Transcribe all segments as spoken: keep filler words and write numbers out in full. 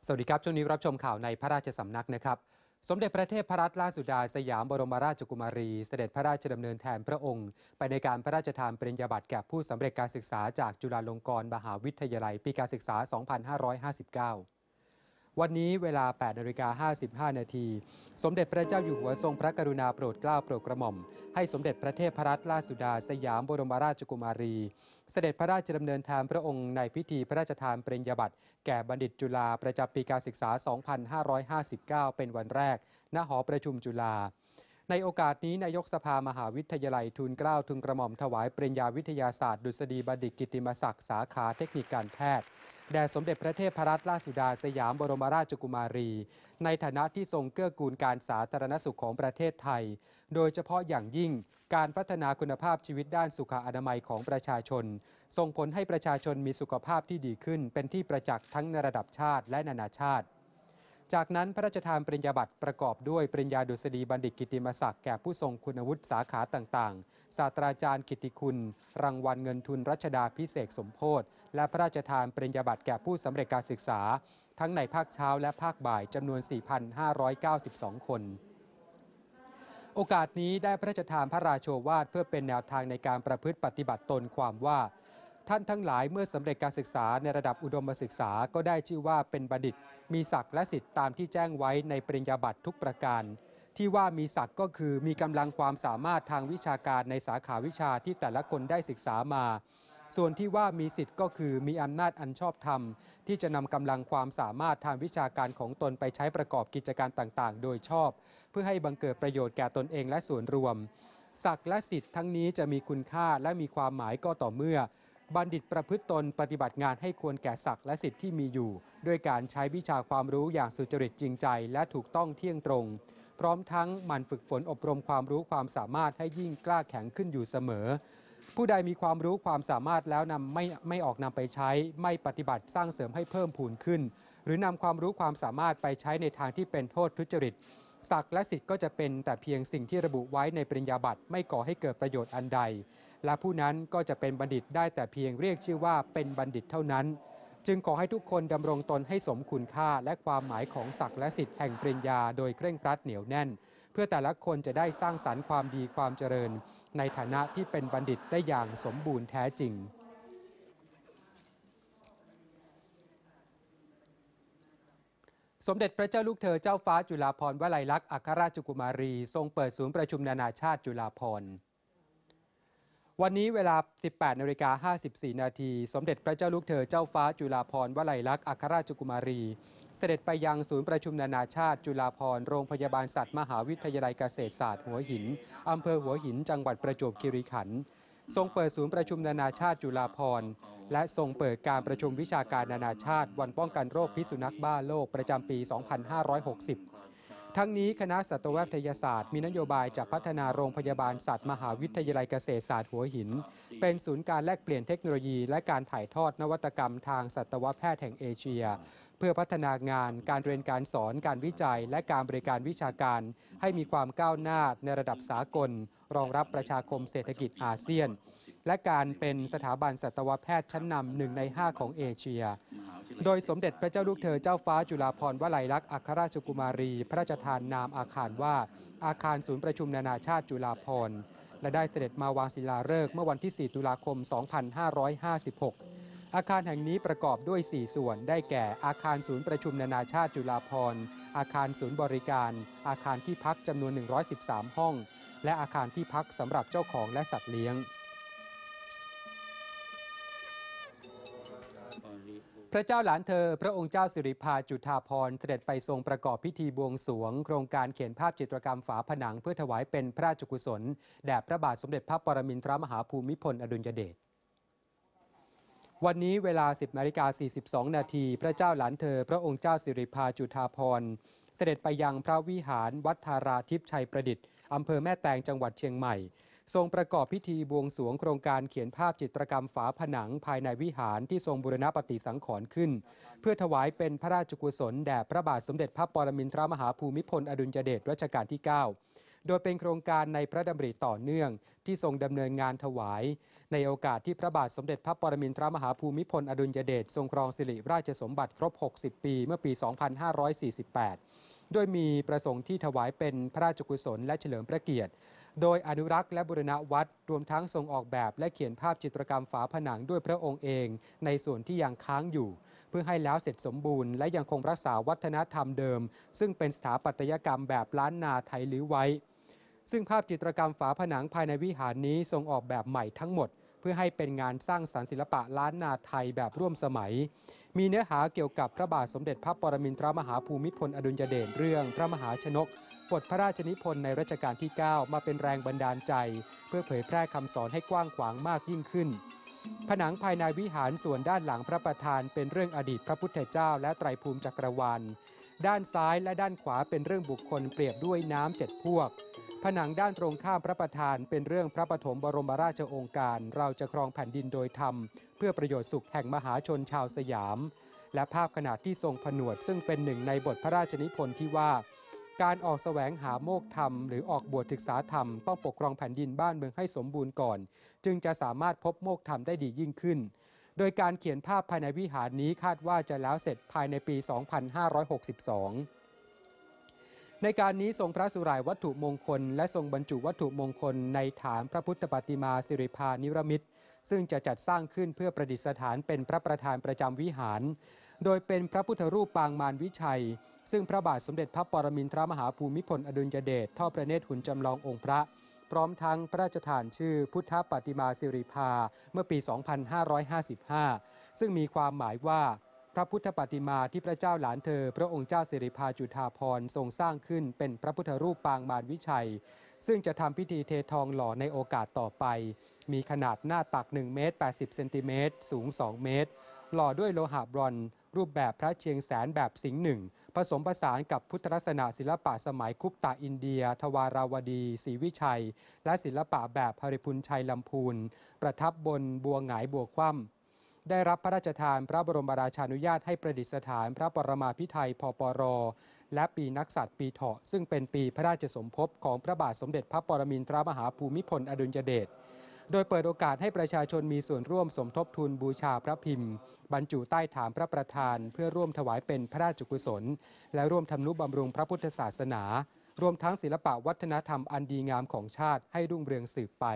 สวัสดีครับช่วงนี้รับชมข่าวในพระราชสำนักนะครับสมเด็จพระเทพรัตนราชสุดาสยามบรมราชกุมารีเสด็จพระราชดำเนินแทนพระองค์ไปในการพระราชทานปริญญาบัตรแก่ผู้สำเร็จการศึกษาจากจุฬาลงกรณ์มหาวิทยาลัยปีการศึกษา สองพันห้าร้อยห้าสิบเก้า วันนี้เวลา แปดนาฬิกาห้าสิบห้า นาทีสมเด็จพระเจ้าอยู่หัวทรงพระกรุณาโปรดเกล้าโปรดกระหม่อมให้สมเด็จพระเทพรัตนราชสุดาสยามบรมราชกุมารีเสด็จพระราชดำเนินแทนพระองค์ในพิธีพระราชทานปริญญาบัตรแก่บัณฑิตจุฬาประจำปีการศึกษา สองพันห้าร้อยห้าสิบเก้า เป็นวันแรกณหอประชุมจุฬาในโอกาสนี้นายกสภามหาวิทยาลัยทูลเกล้าทูลกระหม่อมถวายปริญญาวิทยาศาสตร์ดุษฎีบัณฑิตกิตติมศักดิ์สาขาเทคนิคการแพทย์แด่สมเด็จพระเทพรัตนราชสุดาสยามบรมราชกุมารีในฐานะที่ทรงเกื้อกูลการสาธารณสุขของประเทศไทยโดยเฉพาะอย่างยิ่งการพัฒนาคุณภาพชีวิตด้านสุขอนามัยของประชาชนส่งผลให้ประชาชนมีสุขภาพที่ดีขึ้นเป็นที่ประจักษ์ทั้งในระดับชาติและนานาชาติจากนั้นพระราชทานปริญญาบัตรประกอบด้วยปริญญาดุษฎีบัณฑิตกิตติมศักดิ์แก่ผู้ทรงคุณวุฒิสาขาต่างๆศาสตราจารย์กิตติคุณรางวัลเงินทุนรัชดาพิเศษสมโภชและพระราชทานปริญญาบัตรแก่ผู้สำเร็จการศึกษาทั้งในภาคเช้าและภาคบ่ายจำนวน สี่พันห้าร้อยเก้าสิบสอง คนโอกาสนี้ได้พระราชทานพระราโชวาทเพื่อเป็นแนวทางในการประพฤติปฏิบัติตนความว่าท่านทั้งหลายเมื่อสำเร็จการศึกษาในระดับอุดมศึกษาก็ได้ชื่อว่าเป็นบัณฑิตมีศักดิ์และสิทธิ์ตามที่แจ้งไว้ในปริญญาบัตรทุกประการที่ว่ามีศักดิ์ก็คือมีกำลังความสามารถทางวิชาการในสาขาวิชาที่แต่ละคนได้ศึกษามาส่วนที่ว่ามีสิทธิ์ก็คือมีอำนาจอันชอบธรรมที่จะนำกำลังความสามารถทางวิชาการของตนไปใช้ประกอบกิจการต่างๆโดยชอบเพื่อให้บังเกิดประโยชน์แก่ตนเองและส่วนรวมศักดิ์และสิทธิ์ทั้งนี้จะมีคุณค่าและมีความหมายก็ต่อเมื่อบัณฑิตประพฤติตนปฏิบัติงานให้ควรแก่ศักดิ์และสิทธิ์ที่มีอยู่ด้วยการใช้วิชาความรู้อย่างสุจริตจริงใจและถูกต้องเที่ยงตรงพร้อมทั้งหมั่นฝึกฝนอบรมความรู้ความสามารถให้ยิ่งกล้าแข็งขึ้นอยู่เสมอผู้ใดมีความรู้ความสามารถแล้วนำไม่ไม่ออกนำไปใช้ไม่ปฏิบัติสร้างเสริมให้เพิ่มพูนขึ้นหรือนำความรู้ความสามารถไปใช้ในทางที่เป็นโทษทุจริตศักดิ์และสิทธิ์ก็จะเป็นแต่เพียงสิ่งที่ระบุไว้ในปริญญาบัตรไม่ก่อให้เกิดประโยชน์อันใดและผู้นั้นก็จะเป็นบัณฑิตได้แต่เพียงเรียกชื่อว่าเป็นบัณฑิตเท่านั้นจึงขอให้ทุกคนดำรงตนให้สมคุณค่าและความหมายของศักดิ์และสิทธิ์แห่งปริญญาโดยเคร่งครัดเหนียวแน่นเพื่อแต่ละคนจะได้สร้างสรรค์ความดีความเจริญในฐานะที่เป็นบัณฑิตได้อย่างสมบูรณ์แท้จริงสมเด็จพระเจ้าลูกเธอเจ้าฟ้าจุฬาภรณ์วลัยลักษณ์อัครราชกุมารีทรงเปิดศูนย์ประชุมนานาชาติจุฬาภรณ์วันนี้เวลา สิบแปดนาฬิกาห้าสิบสี่ นาทีสมเด็จพระเจ้าลูกเธอเจ้าฟ้าจุฬาภรณ์วลัยลักษณ์อัครราชกุมารีเสด็จไปยังศูนย์ประชุมนานาชาติจุฬาภรณ์โรงพยาบาลสัตว์มหาวิทยาลัยเกษตรศาสตร์หัวหินอำเภอหัวหินจังหวัดประจวบคีรีขันธ์ทรงเปิดศูนย์ประชุมนานาชาติจุฬาภรณ์และทรงเปิดการประชุมวิชาการนานาชาติวันป้องกันโรคพิษสุนัขบ้าโลกประจำปี สองพันห้าร้อยหกสิบทั้งนี้คณะสัตวแพทยศาสตร์มีนโยบายจะพัฒนาโรงพยาบาลสัตว์มหาวิทยาลัยเกษตรศาสตร์หัวหินเป็นศูนย์การแลกเปลี่ยนเทคโนโลยีและการถ่ายทอดนวัตกรรมทางสัตวแพทย์แห่งเอเชียเพื่อพัฒนางานการเรียนการสอนการวิจัยและการบริการวิชาการให้มีความก้าวหน้าในระดับสากลรองรับประชาคมเศรษฐกิจอาเซียนและการเป็นสถาบันสัตวแพทย์ชั้นนำหนึ่งในห้าของเอเชียโดยสมเด็จพระเจ้าลูกเธอเจ้าฟ้าจุฬาภรณ์วลัยลักษณ์อัครราชกุมารีพระราชทานนามอาคารว่าอาคารศูนย์ประชุมนานาชาติจุฬาภรณ์และได้เสด็จมาวางศิลาฤกษ์เมื่อวันที่ สี่ ตุลาคม สองพันห้าร้อยห้าสิบหกอาคารแห่งนี้ประกอบด้วย สี่ ส่วนได้แก่อาคารศูนย์ประชุมนานาชาติจุฬาภรณ์อาคารศูนย์บริการอาคารที่พักจำนวนหนึ่งร้อยสิบสามห้องและอาคารที่พักสำหรับเจ้าของและสัตว์เลี้ยงพระเจ้าหลานเธอพระองค์เจ้าสิริภาจุฑาภรณ์เสด็จไปทรงประกอบพิธีบวงสรวงโครงการเขียนภาพจิตรกรรมฝาผนังเพื่อถวายเป็นพระราชกุศลแด่พระบาทสมเด็จพระปรมินทรมหาภูมิพลอดุลยเดชวันนี้เวลา สิบนาฬิกาสี่สิบสอง นาทีพระเจ้าหลานเธอพระองค์เจ้าสิริภาจุฑาภรณ์เสด็จไปยังพระวิหารวัดธาราทิพย์ชัยประดิษฐ์อำเภอแม่แตงจังหวัดเชียงใหม่ทรงประกอบพิธีบวงสรวงโครงการเขียนภาพจิตรกรรมฝาผนังภายในวิหารที่ทรงบูรณปฏิสังขรณ์ขึ้นเพื่อถวายเป็นพระราชกุศลแด่พระบาทสมเด็จพระปรมินทรมหาภูมิพลอดุลยเดชรัชกาลที่ เก้าโดยเป็นโครงการในพระดำริต่อเนื่องที่ทรงดำเนินงานถวายในโอกาสที่พระบาทสมเด็จพระปรมินทรมหาภูมิพลอดุลยเดชทรงครองสิริราชสมบัติครบ หกสิบ ปีเมื่อปี สองพันห้าร้อยสี่สิบแปด โดยมีประสงค์ที่ถวายเป็นพระราชกุศลและเฉลิมพระเกียรติโดยอนุรักษ์และบูรณะวัดรวมทั้งทรงออกแบบและเขียนภาพจิตรกรรมฝาผนังด้วยพระองค์เองในส่วนที่ยังค้างอยู่เพื่อให้แล้วเสร็จสมบูรณ์และยังคงรักษาวัฒนธรรมเดิมซึ่งเป็นสถาปัตยกรรมแบบล้านนาไทยลื้อไว้ซึ่งภาพจิตรกรรมฝาผนังภายในวิหารนี้ทรงออกแบบใหม่ทั้งหมดเพื่อให้เป็นงานสร้างสรรค์ศิลปะล้านนาไทยแบบร่วมสมัยมีเนื้อหาเกี่ยวกับพระบาทสมเด็จพระปรมินทรมหาภูมิพลอดุลยเดชเรื่องพระมหาชนกบทพระราชนิพนธ์ในรัชกาลที่ เก้า มาเป็นแรงบันดาลใจเพื่อเผยแพร่คำสอนให้กว้างขวางมากยิ่งขึ้นผนังภายในวิหารส่วนด้านหลังพระประธานเป็นเรื่องอดีตพระพุทธเจ้าและไตรภูมิจักรวาลด้านซ้ายและด้านขวาเป็นเรื่องบุคคลเปรียบด้วยน้ำเจ็ดพวกผนังด้านตรงข้ามพระประธานเป็นเรื่องพระปฐมบรมราชโองการเราจะครองแผ่นดินโดยธรรมเพื่อประโยชน์สุขแห่งมหาชนชาวสยามและภาพขณะที่ทรงผนวดซึ่งเป็นหนึ่งในบทพระราชนิพนธ์ที่ว่าการออกแสวงหาโมกธรรมหรือออกบวชศึกษาธรรมต้องปกครองแผ่นดินบ้านเมืองให้สมบูรณ์ก่อนจึงจะสามารถพบโมกธรรมได้ดียิ่งขึ้นโดยการเขียนภาพภายในวิหารนี้คาดว่าจะแล้วเสร็จภายในปี สองพันห้าร้อยหกสิบสอง ในการนี้ทรงพระสุร่ายวัตถุมงคลและทรงบรรจุวัตถุมงคลในฐานพระพุทธปฏิมาสิริพานิรมิตซึ่งจะจัดสร้างขึ้นเพื่อประดิษฐานเป็นพระประธานประจำวิหารโดยเป็นพระพุทธรูปปางมารวิชัยซึ่งพระบาทสมเด็จพระปรมินทรมหาภูมิพลอดุลยเดชทอดพระเนตรหุ่นจำลององค์พระพร้อมทั้งพระราชทานชื่อพุทธปฏิมาสิริพาเมื่อปี สองพันห้าร้อยห้าสิบห้า ซึ่งมีความหมายว่าพระพุทธปฏิมาที่พระเจ้าหลานเธอพระองค์เจ้าสิริพาจุฑาภรณ์ทรงสร้างขึ้นเป็นพระพุทธรูปปางมารวิชัยซึ่งจะทำพิธีเททองหล่อในโอกาสต่อไปมีขนาดหน้าตักหนึ่งเมตรแปดสิบเซนติเมตรสูงสองเมตรหล่อด้วยโลหะบรอนซ์รูปแบบพระเชียงแสนแบบสิงห์หนึ่งผสมผสานกับพุทธลักษณะศิลปะสมัยคุปตะอินเดียทวาราวดีศรีวิชัยและศิลปะแบบหริพุนชัยลำพูนประทับบนบัวหงายบัวคว่ำได้รับพระราชทานพระบรมราชานุญาตให้ประดิษฐานพระปรมาภิไธยพปรและปีนักษัตริย์ปีเถาะซึ่งเป็นปีพระราชสมภพของพระบาทสมเด็จพระปรมินทรมหาภูมิพลอดุลยเดชโดยเปิดโอกาสให้ประชาชนมีส่วนร่วมสมทบทุนบูชาพระพิมพ์บรรจุใต้ฐานพระประธานเพื่อร่วมถวายเป็นพระราชกุศลและร่วมทำนุบำรุงพระพุทธศาสนารวมทั้งศิลปะวัฒนธรรมอันดีงามของชาติให้รุ่งเรืองสืบไป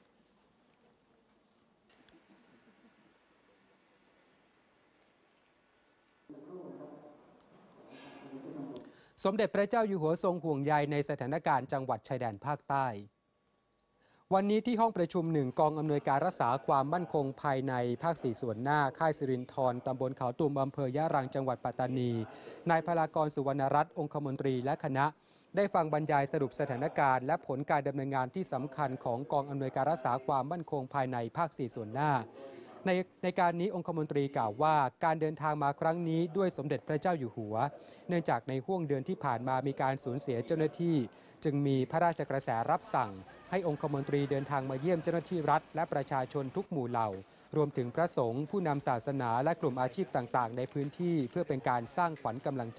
สมเด็จพระเจ้าอยู่หัวทรงห่วงใยในสถานการณ์จังหวัดชายแดนภาคใต้วันนี้ที่ห้องประชุมหนึ่งกองอำนวยการรักษาความมั่นคงภายในภาคสี่ส่วนหน้าค่ายสิรินธรตำบลเขาตุ่มอำเภอยะรังจังหวัดปัตตานีนายพลากรสุวรรณรัตน์องคมนตรีและคณะได้ฟังบรรยายสรุปสถานการณ์และผลการดำเนินงานที่สำคัญของกองอำนวยการรักษาความมั่นคงภายในภาคสี่ส่วนหน้าในในการนี้องคมนตรีกล่าวว่าการเดินทางมาครั้งนี้ด้วยสมเด็จพระเจ้าอยู่หัวเนื่องจากในห้วงเดือนที่ผ่านมามีการสูญเสียเจ้าหน้าที่จึงมีพระราชกระแสรับสั่งให้องคมนตรีเดินทางมาเยี่ยมเจ้าหน้าที่รัฐและประชาชนทุกหมู่เหล่ารวมถึงพระสงฆ์ผู้นำศาสนาและกลุ่มอาชีพต่างๆในพื้นที่เพื่อเป็นการสร้างขวัญกำลังใจ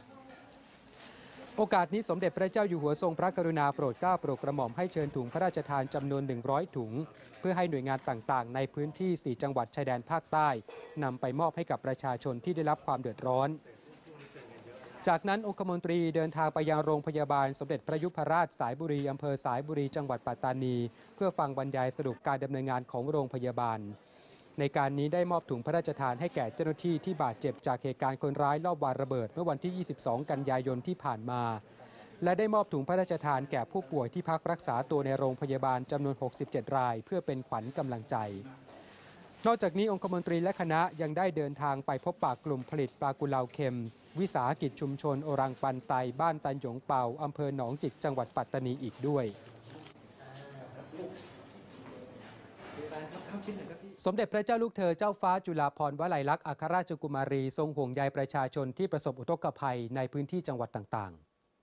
โอกาสนี้สมเด็จพระเจ้าอยู่หัวทรงพระกรุณาโปรดเกล้าโปรดกระหม่อมให้เชิญถุงพระราชทานจำนวนหนึ่งร้อยถุงเพื่อให้หน่วยงานต่างๆในพื้นที่สี่จังหวัดชายแดนภาคใต้นำไปมอบให้กับประชาชนที่ได้รับความเดือดร้อนจากนั้นองคมนตรีเดินทางไปยังโรงพยาบาลสมเด็จพระยุพราชสายบุรีอำเภอสายบุรีจังหวัดปัตตานีเพื่อฟังบรรยายสรุปการดำเนินงานของโรงพยาบาลในการนี้ได้มอบถุงพระราชทานให้แก่เจ้าหน้าที่ที่บาดเจ็บจากเหตุการณ์คนร้ายลอบวางระเบิดเมื่อวันที่ยี่สิบสองกันยายนที่ผ่านมาและได้มอบถุงพระราชทานแก่ผู้ป่วยที่พักรักษาตัวในโรงพยาบาลจำนวนหกสิบเจ็ดรายเพื่อเป็นขวัญกำลังใจนอกจากนี้องคมนตรีและคณะยังได้เดินทางไปพบปะกลุ่มผลิตปลากุเลาเค็มวิสาหกิจชุมชนโอรังปันไตบ้านตันหยงเปาอำเภอหนองจิกจังหวัดปัตตานีอีกด้วยสมเด็จพระเจ้าลูกเธอเจ้าฟ้าจุฬาภรณ์วลัยลักษณ์อัครราชกุมารีทรงห่วงใยประชาชนที่ประสบอุทกภัยในพื้นที่จังหวัดต่างๆ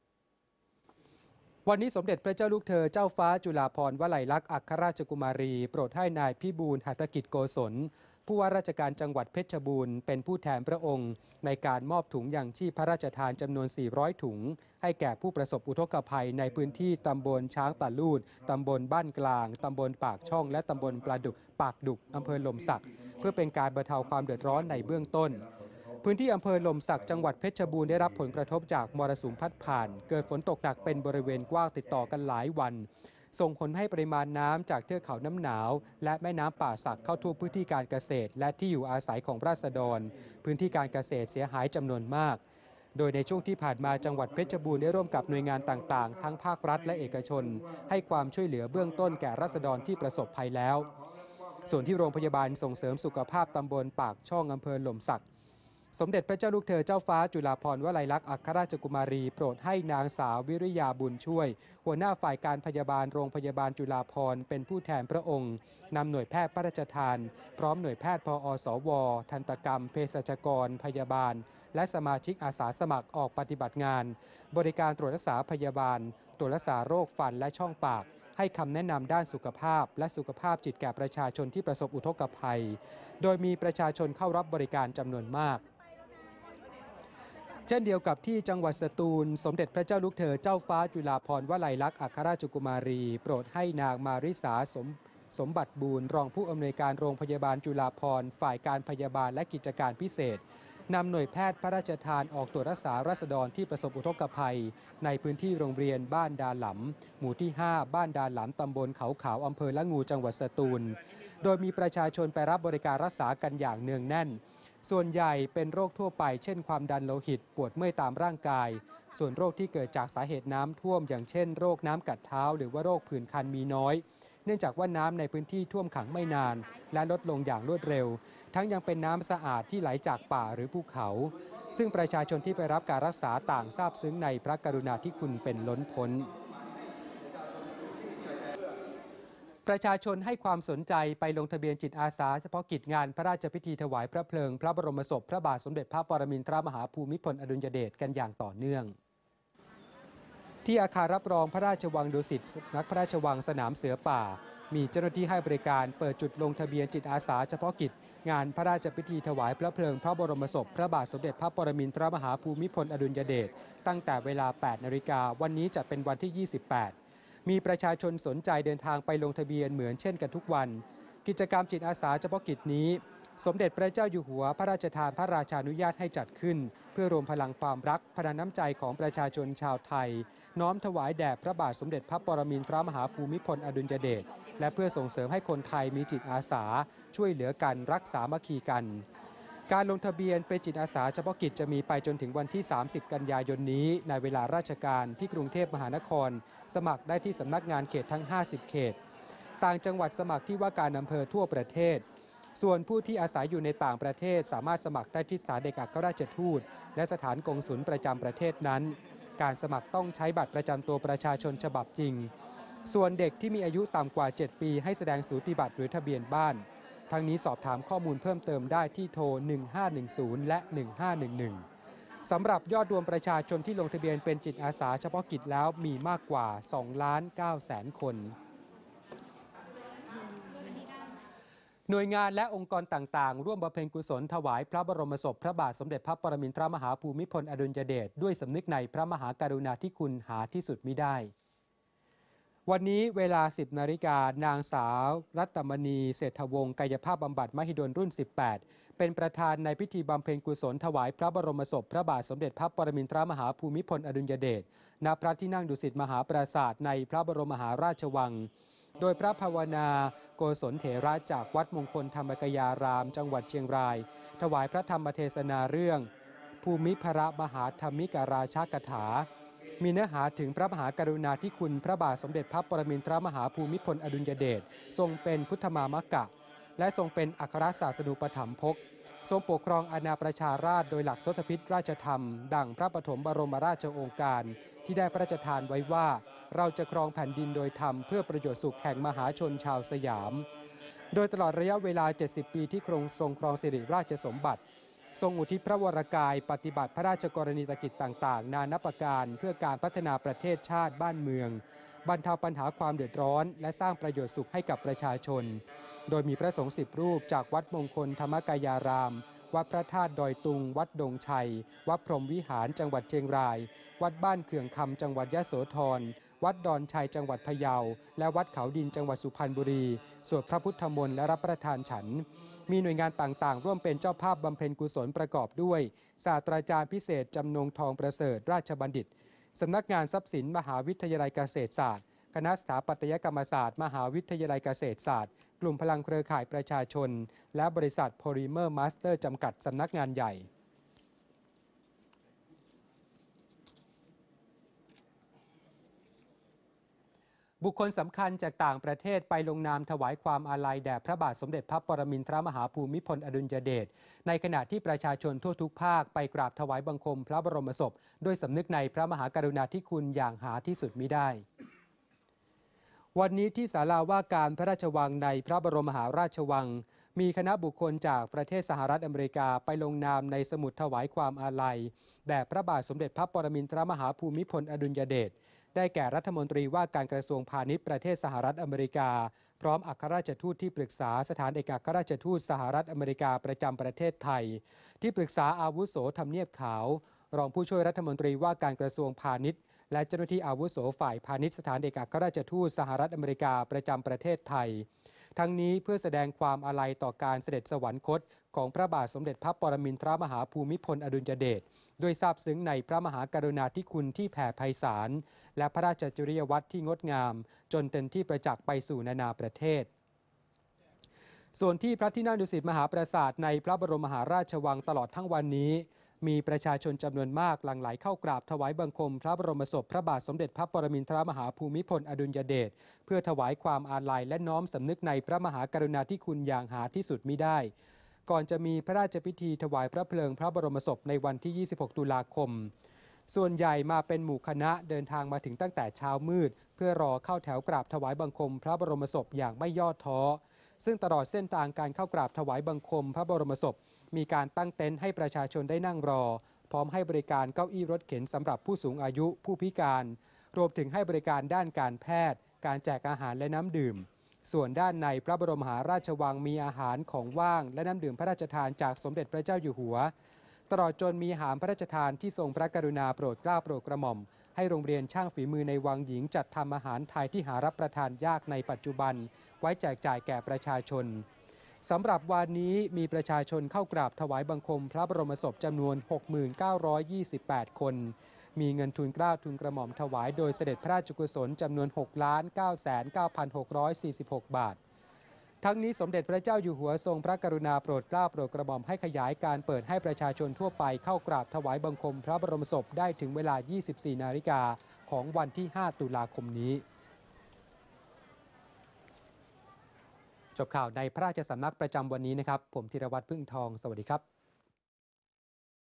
วันนี้สมเด็จพระเจ้าลูกเธอเจ้าฟ้าจุฬาภรณ์วลัยลักษณ์อัครราชกุมารีโปรดให้นายพิบูลหัตถกิจโกศลผู้ว่าราชการจังหวัดเพชรบูรณ์เป็นผู้แทนพระองค์ในการมอบถุงยังชีพพระราชทานจำนวนสี่ร้อยถุงให้แก่ผู้ประสบอุทกภัยในพื้นที่ตำบลช้างตะลูดตำบลบ้านกลางตำบลปากช่องและตำบลปลาดุกปากดุกอำเภอหล่มสักเพื่อเป็นการบรรเทาความเดือดร้อนในเบื้องต้นพื้นที่อำเภอหล่มสักจังหวัดเพชรบูรณ์ได้รับผลกระทบจากมรสุมพัดผ่านเกิดฝนตกหนักเป็นบริเวณกว้างติดต่อกันหลายวันส่งผลให้ปริมาณน้ำจากเทือกเขาน้ำหนาวและแม่น้ำป่าสักเข้าท่วมพื้นที่การเกษตรและที่อยู่อาศัยของราษฎรพื้นที่การเกษตรเสียหายจำนวนมากโดยในช่วงที่ผ่านมาจังหวัดเพชรบูรณ์ได้ร่วมกับหน่วยงานต่างๆทั้งภาครัฐและเอกชนให้ความช่วยเหลือเบื้องต้นแก่ราษฎรที่ประสบภัยแล้วส่วนที่โรงพยาบาลส่งเสริมสุขภาพตำบลปากช่องอำเภอหล่มสักสมเด็จพระเจ้าลูกเธอเจ้าฟ้าจุฬาภรณ์วลัยลักษณ์อัครราชกุมารีโปรดให้นางสาววิริยาบุญช่วยหัวหน้าฝ่ายการพยาบาลโรงพยาบาลจุฬาภรณ์เป็นผู้แทนพระองค์นำหน่วยแพทย์พระราชทานพร้อมหน่วยแพทย์พอสวทันตกรรมเภสัชกรพยาบาลและสมาชิกอาสาสมัครออกปฏิบัติงานบริการตรวจรักษาพยาบาลตรวจรักษาโรคฟันและช่องปากให้คำแนะนำด้านสุขภาพและสุขภาพจิตแก่ประชาชนที่ประสบอุทกภัยโดยมีประชาชนเข้ารับบริการจำนวนมากเช่นเดียวกับที่จังหวัดสตูลสมเด็จพระเจ้าลูกเธอเจ้าฟ้าจุฬาภรณ์วลัยลักษณ์อัครราชกุมารีโปรดให้นางมาริสาสมสมบัติบูรณ์รองผู้อำนวยการโรงพยาบาลจุฬาภรณ์ฝ่ายการพยาบาลและกิจการพิเศษนำหน่วยแพทย์พระราชทานออกตรวจรักษาราษฎรที่ประสบอุทกภัยในพื้นที่โรงเรียนบ้านดาหลำหมู่ที่ห้าบ้านดาหลำตำบลเขาขาวอำเภอละงูจังหวัดสตูลโดยมีประชาชนไปรับบริการรักษากันอย่างเนืองแน่นส่วนใหญ่เป็นโรคทั่วไปเช่นความดันโลหิตปวดเมื่อยตามร่างกายส่วนโรคที่เกิดจากสาเหตุน้ำท่วมอย่างเช่นโรคน้ำกัดเท้าหรือว่าโรคผื่นคันมีน้อยเนื่องจากว่าน้ำในพื้นที่ท่วมขังไม่นานและลดลงอย่างรวดเร็วทั้งยังเป็นน้ำสะอาดที่ไหลจากป่าหรือภูเขาซึ่งประชาชนที่ไปรับการรักษาต่างซาบซึ้งในพระกรุณาธิคุณเป็นล้นพ้นประชาชนให้ความสนใจไปลงทะเบียนจิตอาสาเฉพาะกิจงานพระราชพิธีถวายพระเพลิงพระบรมศพพระบาทสมเด็จพระปรมินทรมหาภูมิพลอดุลยเดชกันอย่างต่อเนื่องที่อาคารรับรองพระราชวังดุสิตนักพระราชวังสนามเสือป่ามีเจ้าหน้าที่ให้บริการเปิดจุดลงทะเบียนจิตอาสาเฉพาะกิจงานพระราชพิธีถวายพระเพลิงพระบรมศพพระบาทสมเด็จพระปรมินทรมหาภูมิพลอดุลยเดชตั้งแต่เวลา แปดนาฬิกาวันนี้จะเป็นวันที่ ยี่สิบแปดมีประชาชนสนใจเดินทางไปลงทะเบียนเหมือนเช่นกันทุกวันกิจกรรมจิตอาสาเฉพาะกิจนี้สมเด็จพระเจ้าอยู่หัวพระราชทานพระราชานุญาตให้จัดขึ้นเพื่อรวมพลังความรักพลังน้ำใจของประชาชนชาวไทยน้อมถวายแด่พระบาทสมเด็จพระปรมินทรมหาภูมิพลอดุลยเดชและเพื่อส่งเสริมให้คนไทยมีจิตอาสาช่วยเหลือกันรักษามัคคีกันการลงทะเบียนเป็นจิตอาสาเฉพาะกิจจะมีไปจนถึงวันที่ สามสิบ กันยายนนี้ในเวลาราชการที่กรุงเทพมหานครสมัครได้ที่สำนักงานเขตทั้ง ห้าสิบ เขตต่างจังหวัดสมัครที่ว่าการอำเภอทั่วประเทศส่วนผู้ที่อาศัยอยู่ในต่างประเทศสามารถสมัครได้ที่สถานเอกอัครราชทูตและสถานกงสุลประจำประเทศนั้นการสมัครต้องใช้บัตรประจำตัวประชาชนฉบับจริงส่วนเด็กที่มีอายุต่ำกว่า เจ็ด ปีให้แสดงสูติบัตรหรือทะเบียนบ้านทั้งนี้สอบถามข้อมูลเพิ่มเติมได้ที่โทร หนึ่งห้าหนึ่งศูนย์ และ หนึ่งห้าหนึ่งหนึ่ง สำหรับยอดรวมประชาชนที่ลงทะเบียนเป็นจิตอาสาเฉพาะกิจแล้วมีมากกว่า สองล้านเก้าแสน คนหน่วยงานและองค์กรต่างๆร่วมบำเพ็ญกุศลถวายพระบรมศพพระบาทสมเด็จพระปรมินทรมหาภูมิพลอดุลยเดชด้วยสำนึกในพระมหากรุณาธิคุณหาที่สุดมิได้วันนี้เวลา สิบ นาฬิกานางสาวรัตมณีเศรษฐวงศ์กายภาพบำบัดมหิดลรุ่น สิบแปด เป็นประธานในพิธีบำเพ็ญกุศลถวายพระบรมศพพระบาทสมเด็จพระปรมินทรมหาภูมิพลอดุลยเดชณพระที่นั่งดุสิตมหาปราสาทในพระบรมมหาราชวังโดยพระภาวนาโกศลเถระจากวัดมงคลธรรมกยารามจังหวัดเชียงรายถวายพระธรรมเทศนาเรื่องภูมิพระมหาธรรมิกราชกถามีเนื้อหาถึงพระมหากรุณาธิคุณพระบาทสมเด็จพระปรมินทรมหาภูมิพลอดุลยเดชทรงเป็นพุทธมามกะและทรงเป็นอัครศาสนูปถัมภกทรงปกครองอาณาประชาราษฎร์โดยหลักทศพิธราชธรรมดั่งพระปฐมบรมราชโองการที่ได้พระราชทานไว้ว่าเราจะครองแผ่นดินโดยธรรมเพื่อประโยชน์สุขแห่งมหาชนชาวสยามโดยตลอดระยะเวลาเจ็ดสิบปีที่ทรงครองสิริราชสมบัติทรงอุทิศพระวรกายปฏิบัติพระราชกรณียกิจต่างๆนานับประการเพื่อการพัฒนาประเทศชาติบ้านเมืองบรรเทาปัญหาความเดือดร้อนและสร้างประโยชน์สุขให้กับประชาชนโดยมีพระสงฆ์สิบรูปจากวัดมงคลธรรมกายารามวัดพระธาตุดอยตุงวัดดงชัยวัดพรหมวิหารจังหวัดเชียงรายวัดบ้านเขื่องคำจังหวัดยโสธรวัดดอนชัยจังหวัดพะเยาและวัดเขาดินจังหวัดสุพรรณบุรีสวดพระพุทธมนต์และรับประทานฉันมีหน่วยงานต่างๆร่วมเป็นเจ้าภาพบำเพ็ญกุศลประกอบด้วยศาสตราจารย์พิเศษจำนงทองประเสริฐราชบัณฑิตสำนักงานทรัพย์สินมหาวิทยาลัยเกษตรศาสตร์คณะสถาปัตยกรรมศาสตร์มหาวิทยาลัยเกษตรศาสตร์กลุ่มพลังเครือข่ายประชาชนและบริษัทโพลิเมอร์มาสเตอร์จำกัดสำนักงานใหญ่บุคคลสำคัญจากต่างประเทศไปลงนามถวายความอาลัยแด่พระบาทสมเด็จพระปรมินทรมหาภูมิพลอดุลยเดชในขณะที่ประชาชนทั่วทุกภาคไปกราบถวายบังคมพระบรมศพด้วยสำนึกในพระมหากรุณาธิคุณอย่างหาที่สุดมิได้วันนี้ที่ศาลาว่าการพระราชวังในพระบรมมหาราชวังมีคณะบุคคลจากประเทศสหรัฐอเมริกาไปลงนามในสมุดถวายความอาลัยแด่พระบาทสมเด็จพระปรมินทรมหาภูมิพลอดุลยเดชได้แก่รัฐมนตรีว่าการกระทรวงพาณิชย์ประเทศสหรัฐอเมริกาพร้อมอัครราชทูตที่ปรึกษาสถานเอกอัครราชทูตสหรัฐอเมริกาประจำประเทศไทยที่ปรึกษาอาวุโสทำเนียบขาวรองผู้ช่วยรัฐมนตรีว่าการกระทรวงพาณิชย์และเจ้าหน้าที่อาวุโสฝ่ายพาณิชย์สถานเอกอัครราชทูตสหรัฐอเมริกาประจำประเทศไทยทั้งนี้เพื่อแสดงความอาลัยต่อการเสด็จสวรรคตของพระบาทสมเด็จพระปรมินทรมหาภูมิพลอดุลยเดชด้วยซาบซึ้งในพระมหากรุณาธิคุณที่แผ่ไพศาลและพระราชจริยวัตรที่งดงามจนเต็มที่ประจักษ์ไปสู่นานาประเทศส่วนที่พระที่นั่งดุสิตมหาปราสาทในพระบรมมหาราชวังตลอดทั้งวันนี้มีประชาชนจำนวนมากหลั่งไหลเข้ากราบถวายบังคมพระบรมศพพระบาทสมเด็จพระปรมินทรมหาภูมิพลอดุลยเดชเพื่อถวายความอาลัยและน้อมสำนึกในพระมหากรุณาธิคุณอย่างหาที่สุดมิได้ก่อนจะมีพระราชพิธีถวายพระเพลิงพระบรมศพในวันที่ยี่สิบหกตุลาคมส่วนใหญ่มาเป็นหมู่คณะเดินทางมาถึงตั้งแต่เช้ามืดเพื่อรอเข้าแถวกราบถวายบังคมพระบรมศพอย่างไม่ย่อท้อซึ่งตลอดเส้นทางการเข้ากราบถวายบังคมพระบรมศพมีการตั้งเต็นท์ให้ประชาชนได้นั่งรอพร้อมให้บริการเก้าอี้รถเข็นสำหรับผู้สูงอายุผู้พิการรวมถึงให้บริการด้านการแพทย์การแจกอาหารและน้ำดื่มส่วนด้านในพระบรมมหาราชวังมีอาหารของว่างและน้ำดื่มพระราชทานจากสมเด็จพระเจ้าอยู่หัวตลอดจนมีหามพระราชทานที่ทรงพระกรุณาโปรดเกล้าโปรดกระหม่อมให้โรงเรียนช่างฝีมือในวังหญิงจัดทำอาหารไทยที่หารับประทานยากในปัจจุบันไว้แจกจ่ายแก่ประชาชนสำหรับวันนี้มีประชาชนเข้ากราบถวายบังคมพระบรมศพจำนวน หกหมื่นเก้าร้อยยี่สิบแปด คนมีเงินทุนเกล้าทุนกระหม่อมถวายโดยเสด็จพระราชกุศลจำนวน หกล้านเก้าแสนเก้าพันหกร้อยสี่สิบหก บาททั้งนี้สมเด็จพระเจ้าอยู่หัวทรงพระกรุณาโปรดเกล้าโปรดกระหม่อมให้ขยายการเปิดให้ประชาชนทั่วไปเข้ากราบถวายบังคมพระบรมศพได้ถึงเวลา ยี่สิบสี่ นาฬิกาของวันที่ ห้า ตุลาคมนี้จบข่าวในพระราชสำนักประจำวันนี้นะครับผมธีรวัตรพึ่งทองสวัสดีครับ